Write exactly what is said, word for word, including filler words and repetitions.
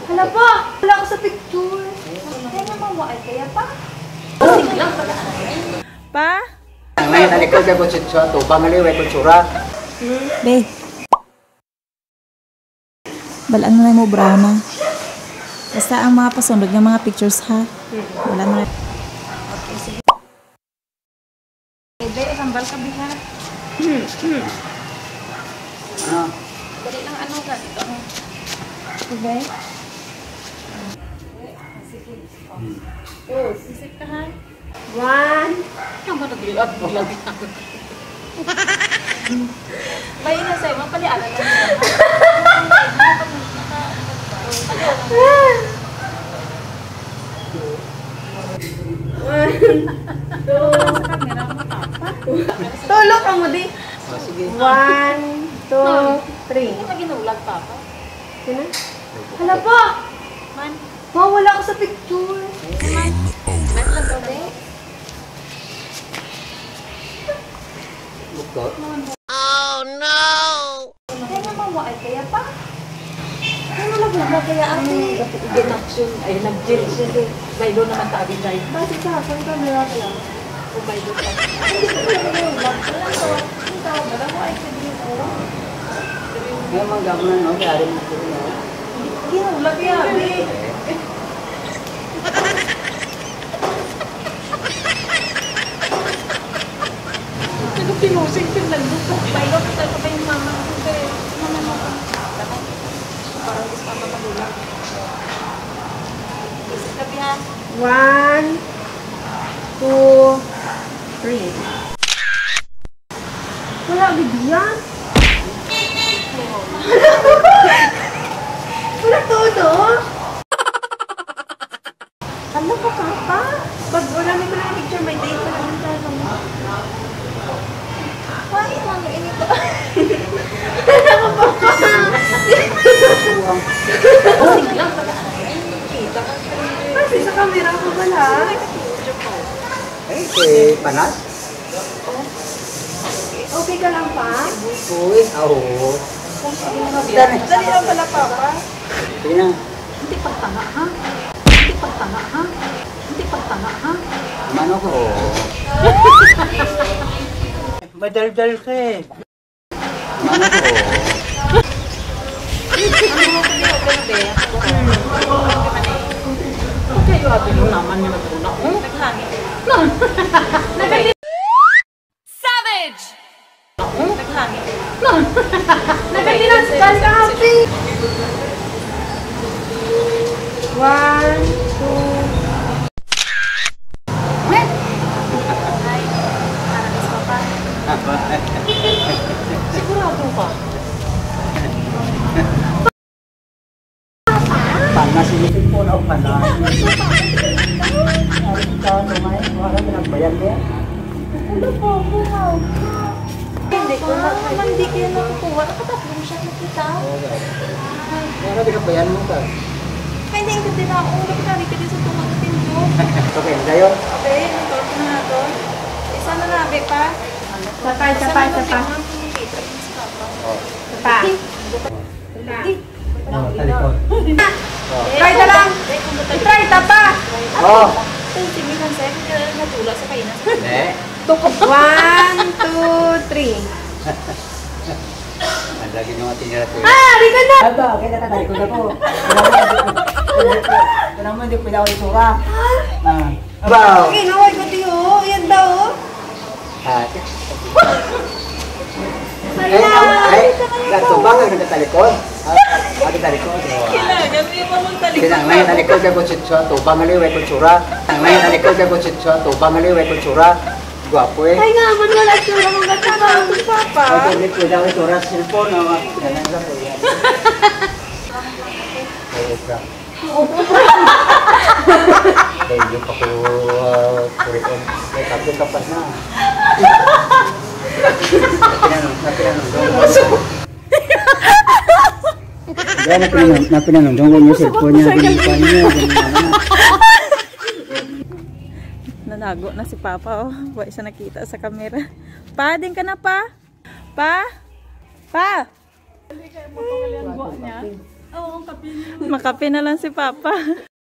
Hala pa! Wala ako sa picture. Kaya naman mo ay kaya pa? Pa? Ngayon, nalikod ka ko sa tubang aliway ko tsura. Be. Balaan na mo brown na. Basta ang mga pasunod ng mga pictures ha. Balaan na. Okay, sige. Be, sambal ka biha. Ano? Dali lang ano ka dito. Be. Sige. Oh, sisip ka ha. One. Ang ba nagbilat mo lang yan? May ina sa'yo, mapalialan lang mo. One, two, tulog ka mo di. One, two, three. Hindi ka ginulag pa ako. Sino? Hala pa! Man. Wow, wala ako sa picture. Man. Man lang ba ba? Oh no! Kaya naman mo ay kaya pa? Ano lang ba kaya ang Ginaksyon ay nag-jail siya din. Baydo naman tabi tayo. bakit sa hapon ka nila ka lang? O baydo ka. Hindi ko lang yung love ko lang to. Ang tawag ba lang mo ay kaya ko? Ngayon, mga gamo na, no? Kaya rin ito, no? Ginulag kaya, be. Ano pinusing pinagluto? Baylo ko talaga ba yung mama ko? Pero, mama mo ko. Parang gusto ka magulang. Isip ka biha. One, two, three. Wala, bigyan. Wala todo. Ano ka pa pa? Pag wala may ko lang picture, may date pa lang tayo mo. Why lang ini to? Ano pa pa? Siglang pala. Kita ka. Kasi sa camera ko wala. Eh, kay Panas? Okay ka lang pa? Uy, aho. Dali lang pala papa. Sige na. Hindi pagtanga ha? Hindi pagtanga ha? Hindi pagtanga ha? Mano ko. Madal-dal ka eh. Mano ko. Okay, yung atin mo naman yung nagtuna. Naghangin. Savage! Naghangin. Nagkatilaskan ka, happy. One, two. Wait! Ay, parang isa pa. Sigurado ka. Panas ini po na panas. Ay, kita tumay. Wala pinagbayan niya. Ano po, wow. Hindi ko na, hindi ko na nakukuha. Nakatatlong siya nakita. Wala pinagbayan mo ka. Pwede yung kasi na ako. Nakitari ka din sa tumagatin ko. Okay, tayo. Okay, nag-talk na nga to. Isa na nabi pa. Sapa, sapa, sapa. Sapa. Oh, talikod. Try na lang. Try, tapa. Oh. Sige, Hansel. Natula sa kainan. Ne. One, two, three. Ang lagi nyo nga tinira ko. Ah, rika na! Aba, kaya talikod ako. Ito naman, hindi ko pinawal itsura. Aba. Okay, naway ko tiyo. Yan daw. Ay, ay, gatubang ang nagkatalikod. Ang nagkatalikod. Kailangan, hindi mo magtalikod. Kinang ngayon, talikod ka ko sitso, tubang aliway ko tsura. Kinang ngayon, talikod ka ko sitso, tubang aliway ko tsura. Gwapo eh. Ay nga, man wala sila mong gatubang. Papa. Ay, hindi ko daw itsura sa cellphone. Ganun lang po yan. Ay, ka. Ay, hindi pa ko kurion. Ay, kapit kapas na. Napinanong, napinanong. Yan, napinanong, napinanong ko yung cellphone niya. Ginagawa niya. Nanago na si Papa, oh. Wala siya nakita sa camera. Pa, din ka na, Pa? Pa? Pa? Hindi kayo mapakalian buwan niya. Oo, ang kape. Makape na lang si Papa.